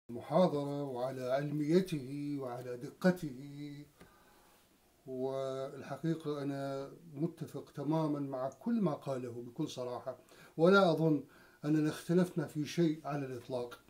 المحاضرة وعلى علميته وعلى دقته. والحقيقة أنا متفق تماما مع كل ما قاله بكل صراحة، ولا أظن أننا اختلفنا في شيء على الإطلاق،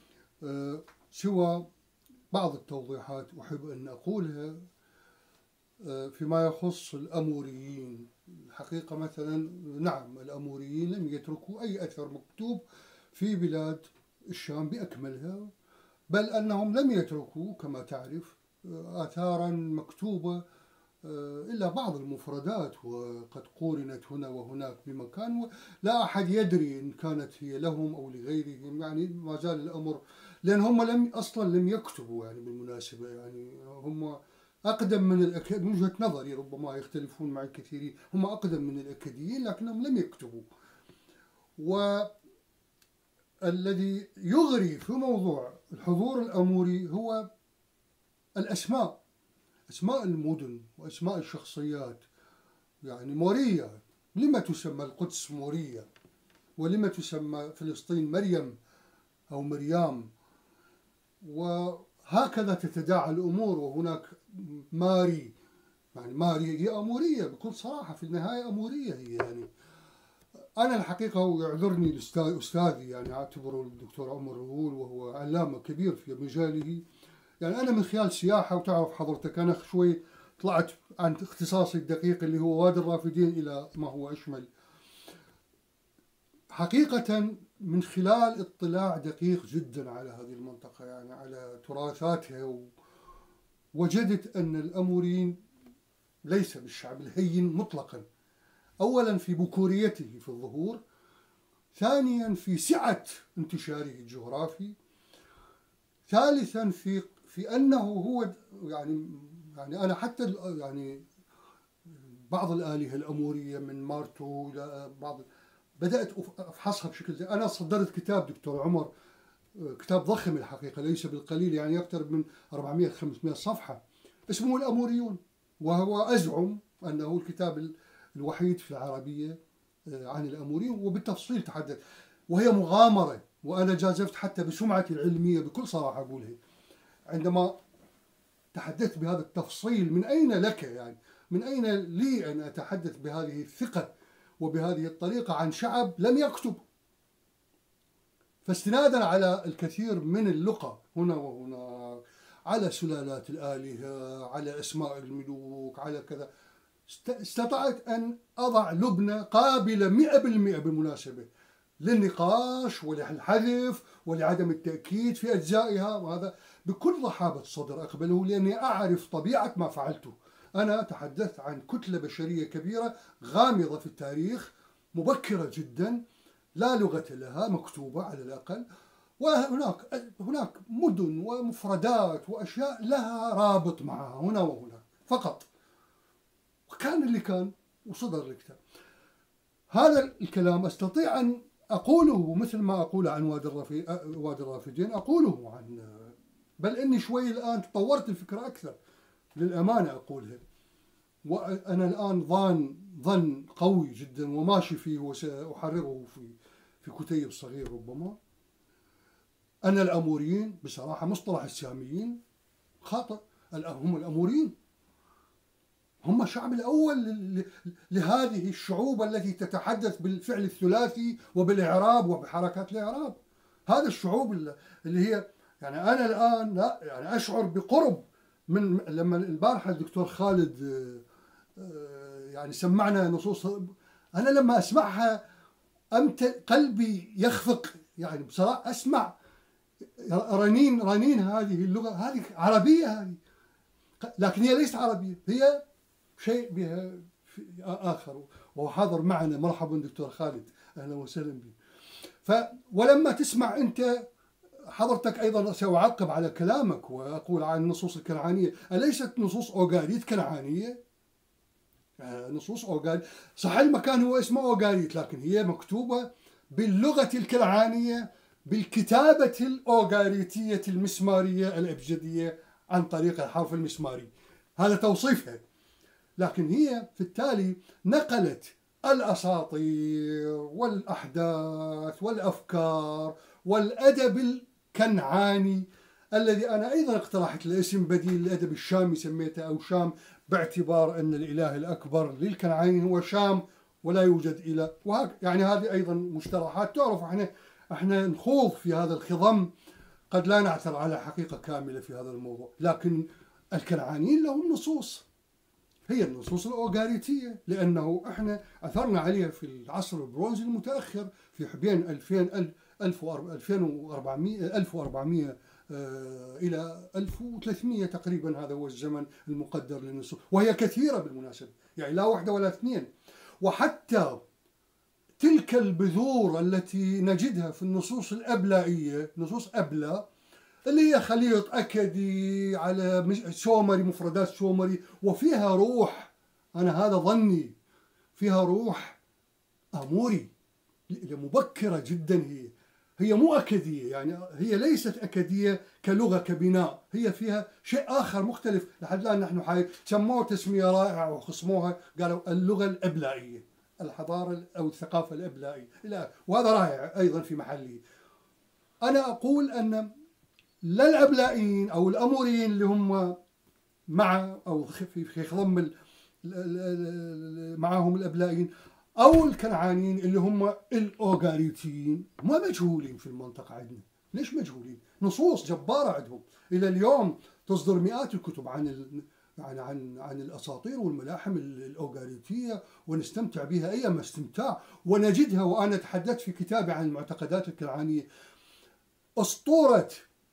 سوى بعض التوضيحات أحب أن أقولها فيما يخص الأموريين. الحقيقة مثلا نعم، الأموريين لم يتركوا أي أثر مكتوب في بلاد الشام بأكملها، بل أنهم لم يتركوا كما تعرف آثارا مكتوبة إلا بعض المفردات، وقد قورنت هنا وهناك بمكان، ولا أحد يدري إن كانت هي لهم أو لغيرهم. يعني ما زال الأمر، لأن هم أصلا لم يكتبوا، يعني بالمناسبة يعني هم أقدم من من وجهة نظري، ربما يختلفون معي كثيرين، هم أقدم من الأكاديين لكنهم لم يكتبوا. والذي يغري في موضوع الحضور الأموري هو الأسماء، أسماء المدن وأسماء الشخصيات. يعني موريا، لما تسمى القدس موريا؟ ولما تسمى فلسطين مريم أو مريام؟ وهكذا تتداعى الأمور. وهناك ماري، يعني ماري هي أمورية بكل صراحة، في النهاية أمورية هي. يعني أنا الحقيقة ويعذرني أستاذي، يعني أعتبره الدكتور عمر رهول وهو علامة كبير في مجاله. يعني أنا من خلال سياحة، وتعرف حضرتك أنا شوي طلعت عن اختصاصي الدقيق اللي هو وادي الرافدين إلى ما هو أشمل. حقيقة من خلال اطلاع دقيق جدا على هذه المنطقة، يعني على تراثاتها، وجدت أن الأموريين ليس بالشعب الهين مطلقا. أولا في بكوريته في الظهور، ثانيا في سعة انتشاره الجغرافي، ثالثا في أنه هو يعني أنا حتى يعني بعض الآلهة الأمورية من مارتو إلى بعض بدأت أفحصها بشكل زي. أنا صدرت كتاب دكتور عمر، كتاب ضخم الحقيقة ليس بالقليل، يعني يقترب من 400-500 صفحة، اسمه الأموريون، وهو أزعم أنه الكتاب الوحيد في العربية عن الأموريين، وبالتفصيل تحدث. وهي مغامرة، وأنا جازفت حتى بسمعتي العلمية بكل صراحة أقولها عندما تحدثت بهذا التفصيل. من أين لك، يعني من أين لي أن أتحدث بهذه الثقة وبهذه الطريقة عن شعب لم يكتب؟ فاستنادا على الكثير من اللقى هنا وهنا، على سلالات الآلهة، على أسماء الملوك، على كذا، استطعت أن أضع لبنة قابلة 100% بالمناسبة للنقاش وللحذف ولعدم التأكيد في أجزائها. وهذا بكل رحابة صدر أقبله، لأني أعرف طبيعة ما فعلته. أنا تحدثت عن كتلة بشرية كبيرة غامضة في التاريخ، مبكرة جدا، لا لغة لها مكتوبة على الأقل، وهناك مدن ومفردات وأشياء لها رابط معها هنا وهنا فقط. وكان اللي كان وصدر الكتاب. هذا الكلام أستطيع أن أقوله مثل ما أقول عن وادي الرافدين، أقوله عن، بل إني شوي الآن تطورت الفكرة أكثر للأمانة أقولها. وأنا الآن ظن قوي جدا وماشي فيه، وسأحرره في كتيب صغير ربما، أن الأموريين بصراحة مصطلح الساميين خاطئ. هم الأموريين هم الشعب الأول لهذه الشعوب التي تتحدث بالفعل الثلاثي وبالإعراب وبحركات الإعراب. هذا الشعوب اللي هي، يعني أنا الآن لا يعني أشعر بقرب من لما البارحة الدكتور خالد يعني سمعنا نصوص، أنا لما أسمعها قلبي يخفق. يعني بصراحة أسمع رنين هذه اللغة، هذه عربية هذه، لكن هي ليست عربية، هي شيء بها آخر. وهو حاضر معنا، مرحبا دكتور خالد، أهلا وسهلا به. ولما تسمع أنت حضرتك أيضا، سأعقب على كلامك وأقول عن النصوص الكنعانية، أليست نصوص أوغاريت كنعانية؟ نصوص أوغاريت صح، المكان هو اسمه أوغاريت، لكن هي مكتوبة باللغة الكنعانية بالكتابة الأوغاريتية المسمارية الأبجدية عن طريق الحرف المسماري، هذا توصيفها. لكن هي في التالي نقلت الأساطير والأحداث والأفكار والأدب الكنعاني، الذي أنا أيضا اقترحت الاسم بديل الأدب الشامي سميته، أو شام، باعتبار أن الإله الأكبر للكنعاني هو شام ولا يوجد إله. يعني هذه أيضا مصطلحات تعرف. احنا نخوض في هذا الخضم، قد لا نعثر على حقيقة كاملة في هذا الموضوع، لكن الكنعانيين لهم نصوص، هي النصوص الأوغاريتية، لأنه احنا عثرنا عليها في العصر البرونزي المتأخر في بين 1400 إلى 1300 تقريبا. هذا هو الزمن المقدر للنصوص، وهي كثيرة بالمناسبة، يعني لا واحدة ولا اثنين. وحتى تلك البذور التي نجدها في النصوص الأبلائية، نصوص أبلة اللي هي خليط أكدي على سومري، مفردات سومري، وفيها روح، أنا هذا ظني، فيها روح أموري مبكرة جدا. هي مو أكدية، يعني هي ليست أكدية كلغة كبناء، هي فيها شيء آخر مختلف. لحد الآن نحن سموها تسمية رائعة وخصموها، قالوا اللغة الأبلائية، الحضارة أو الثقافة الأبلائية، وهذا رائع أيضا في محله. أنا أقول أن لا الأبلائيين أو الأموريين اللي هم مع أو في خضم معهم الأبلائيين، أو الكنعانيين اللي هم الأوغاريتيين، ما مجهولين في المنطقة عندنا. ليش مجهولين؟ نصوص جبارة عندهم، إلى اليوم تصدر مئات الكتب عن الأساطير والملاحم الأوغاريتية، ونستمتع بها أيما استمتاع، ونجدها. وأنا تحدثت في كتابي عن المعتقدات الكنعانية، أسطورة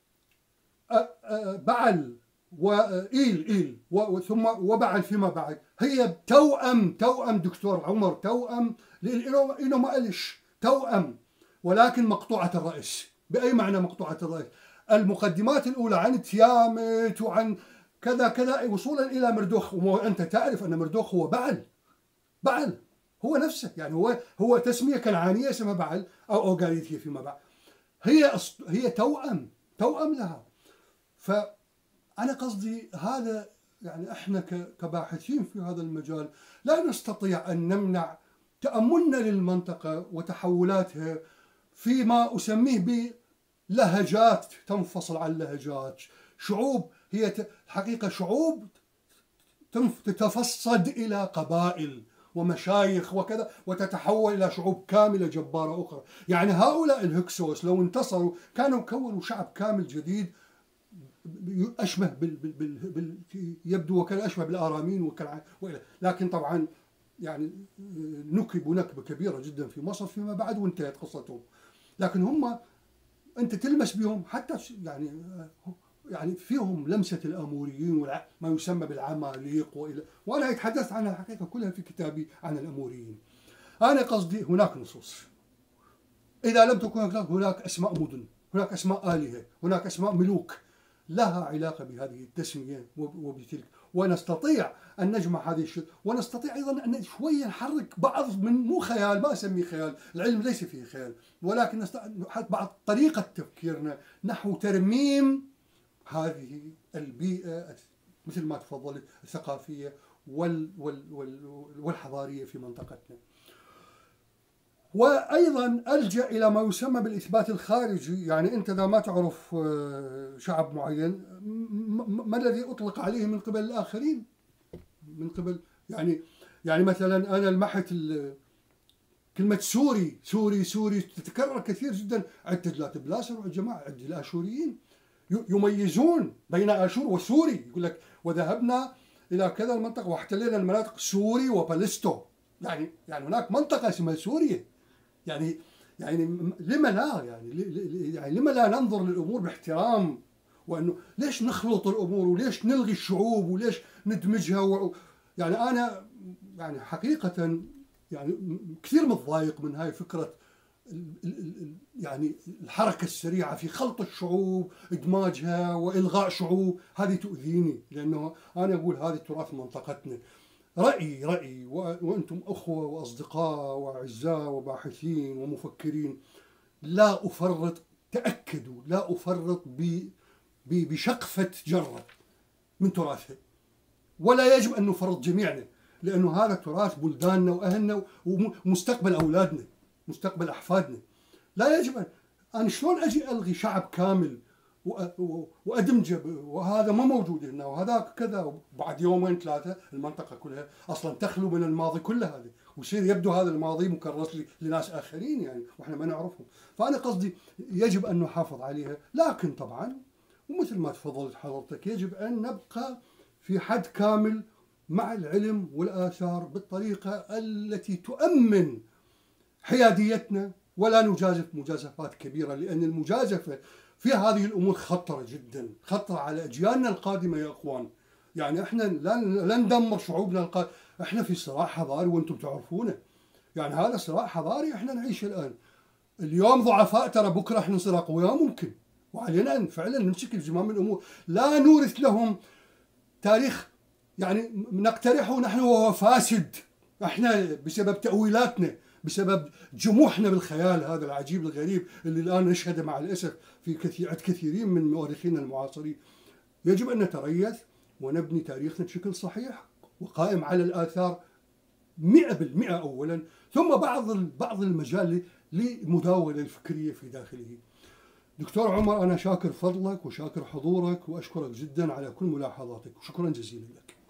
بعل وإيل ثم وبعل فيما بعد، هي توأم دكتور عمر، توأم إنه ما قالش توأم، ولكن مقطوعة الرأس. بأي معنى مقطوعة الرأس؟ المقدمات الأولى عن تيامت وعن كذا كذا وصولا إلى مردوخ، وأنت تعرف أن مردوخ هو بعل هو نفسه، يعني هو تسمية كنعانية اسمها بعل أو أوغاريتية فيما بعد. هي توأم لها. فأنا قصدي هذا، يعني احنا كباحثين في هذا المجال لا نستطيع أن نمنع تأملنا للمنطقة وتحولاتها فيما أسميه بلهجات تنفصل عن لهجات، شعوب هي الحقيقة شعوب تتفصد إلى قبائل ومشايخ وكذا، وتتحول إلى شعوب كاملة جبارة أخرى. يعني هؤلاء الهكسوس لو انتصروا كانوا كونوا شعب كامل جديد، أشبه يبدو وكان أشبه بالآرامين لكن طبعا يعني نكبوا نكبة كبيرة جدا في مصر فيما بعد، وانتهت قصتهم. لكن هم أنت تلمس بهم حتى يعني فيهم لمسة الأموريين وما يسمى بالعماليق وأنا تحدثت عنها الحقيقة كلها في كتابي عن الأموريين. أنا قصدي هناك نصوص، إذا لم تكن هناك أسماء مدن، هناك أسماء آلهة، هناك أسماء ملوك لها علاقة بهذه التسمية وبتلك، ونستطيع أن نجمع هذه الشيء، ونستطيع أيضا أن شوية نحرك بعض من مو خيال، ما أسميه خيال، العلم ليس فيه خيال، ولكن بعض طريقة تفكيرنا نحو ترميم هذه البيئة مثل ما تفضلت الثقافية والحضارية في منطقتنا. وأيضا ألجأ إلى ما يسمى بالإثبات الخارجي. يعني أنت إذا ما تعرف شعب معين، ما الذي أطلق عليه من قبل الآخرين؟ من قبل يعني مثلا أنا لمحت كلمة سوري تتكرر كثير جدا عند تجلات بلاسر والجماعة، عند الآشوريين يميزون بين آشور وسوري، يقول لك وذهبنا إلى كذا المنطقة واحتلينا المناطق سوري وبالستو، يعني هناك منطقة اسمها سوريا. يعني لما لا يعني لما لا ننظر للأمور باحترام، وأنه ليش نخلط الأمور وليش نلغي الشعوب وليش ندمجها يعني أنا يعني حقيقة يعني كثير متضايق من هاي فكرة يعني الحركة السريعة في خلط الشعوب، إدماجها وإلغاء شعوب، هذه تؤذيني، لأنه أنا أقول هذه تراث منطقتنا. رأيي وأنتم أخوة وأصدقاء وأعزاء وباحثين ومفكرين، لا أفرط، تأكدوا لا أفرط بشقفة جرة من تراثها، ولا يجب أن نفرط جميعنا، لأنه هذا تراث بلداننا وأهلنا ومستقبل أولادنا، مستقبل أحفادنا. لا يجب أنا شلون أجي ألغي شعب كامل وأدمجه، وهذا ما موجود هنا وهذاك كذا، وبعد يومين ثلاثة المنطقة كلها أصلا تخلو من الماضي كله هذا، ويصير يبدو هذا الماضي مكرس لناس آخرين يعني وإحنا ما نعرفهم. فأنا قصدي يجب أن نحافظ عليها، لكن طبعا ومثل ما تفضلت حضرتك يجب أن نبقى في حد كامل مع العلم والآثار بالطريقة التي تؤمن حياديتنا، ولا نجازف مجازفات كبيرة، لأن المجازفة في هذه الأمور خطرة جدا، خطرة على أجيالنا القادمة يا أخوان. يعني إحنا لا ندمر شعوبنا القادمة، إحنا في صراع حضاري وأنتم تعرفونه، يعني هذا صراع حضاري إحنا نعيشه الآن. اليوم ضعفاء، ترى بكرة إحنا نصير أقوياء ممكن، وعلينا أن فعلا نمسك زمام الأمور، لا نورث لهم تاريخ يعني نقترحه نحن وهو فاسد، إحنا بسبب تأويلاتنا، بسبب جموحنا بالخيال هذا العجيب الغريب اللي الآن نشهده مع الأسف في كثيرين من مؤرخينا المعاصرين. يجب أن نتريث ونبني تاريخنا بشكل صحيح وقائم على الآثار 100% أولا، ثم بعض المجال للمداولة الفكرية في داخله. دكتور عمر، أنا شاكر فضلك وشاكر حضورك وأشكرك جدا على كل ملاحظاتك، وشكرا جزيلا لك.